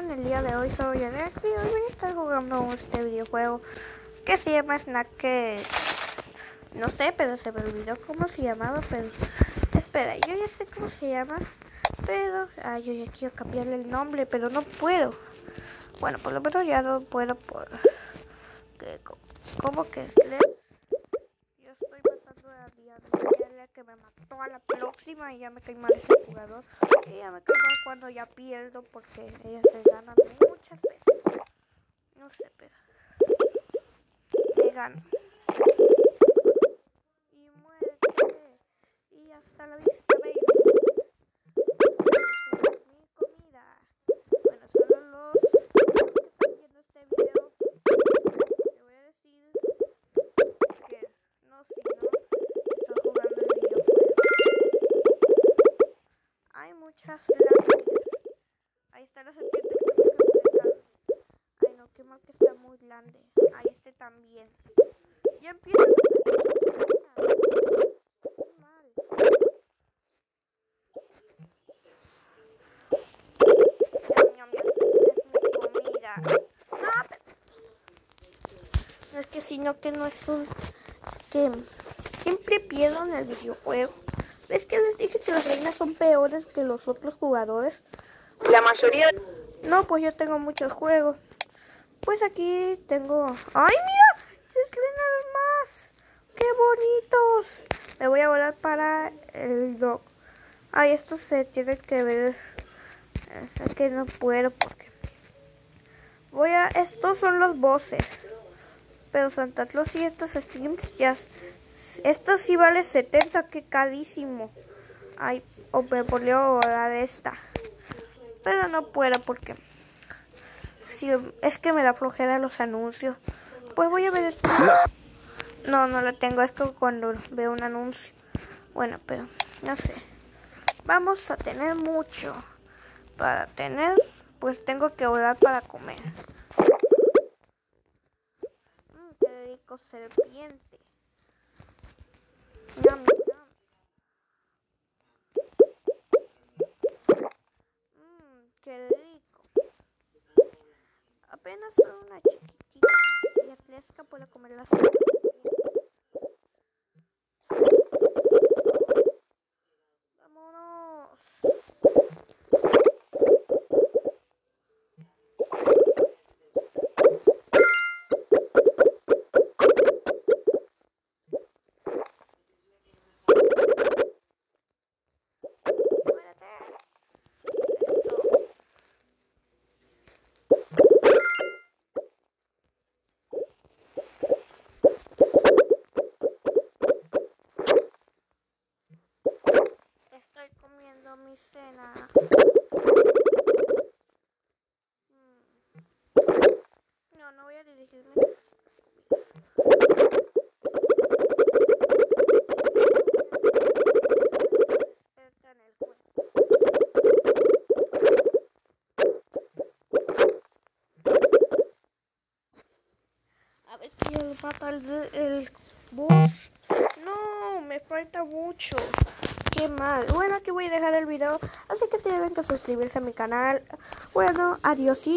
En el día de hoy soy Alex y hoy voy a estar jugando este videojuego que se llama Snack. No sé, pero se me olvidó cómo se llamaba, pero espera, yo ya sé cómo se llama, pero yo ya quiero cambiarle el nombre, pero no puedo. Bueno, por lo menos ya no puedo por ¿cómo que es? Yo estoy matando a Diana que me mató a la próxima y ya me cae mal ese jugador. Y ya me cae mal cuando ya pierdo porque ella se gana muchas veces. No sé, pero me gano. Y muerte. Y hasta la vista, baby. Mi comida. Bueno, solo los que están viendo este video, te voy a decir que no, si no, estoy jugando el videojuego. Hay muchas láminas. Ahí está la serpiente que tengo que enfrentar. Ay no, qué mal que está muy grande. Ahí este también. Ya empieza a mal. Ñam, ñam, ñam. Es mi comida. No, pero... no es que sino que no es un... Es que siempre pierdo en el videojuego. ¿Ves que les dije que las reinas son peores que los otros jugadores? La mayoría... No, pues yo tengo muchos juegos. Pues aquí tengo... ¡Ay, mira! ¡3 reinas más! ¡Qué bonitos! Me voy a volar para el dog. Ay, esto se tiene que ver... Es que no puedo porque... Estos son los bosses. Pero Santa Claus y estos streams ya... Esto sí vale 70, que carísimo. Ay, o me volvió a volar esta. Pero no puedo porque... si es que me da flojera los anuncios. Pues voy a ver esto. No lo tengo. Es que cuando veo un anuncio. Bueno, pero no sé. Vamos a tener mucho. Para tener, pues tengo que volar para comer. Qué rico serpiente. Ñam, ñam. Qué rico. Apenas soy una chiquitita. Y crezca puedo comer las serpientes. Vámonos. Estoy comiendo mi cena. No voy a dirigirme. Experta en el juego. A ver quién mata el bus. No, me falta mucho. Qué mal. Bueno, aquí voy a dejar el video. Así que tienen que suscribirse a mi canal. Bueno, adiós.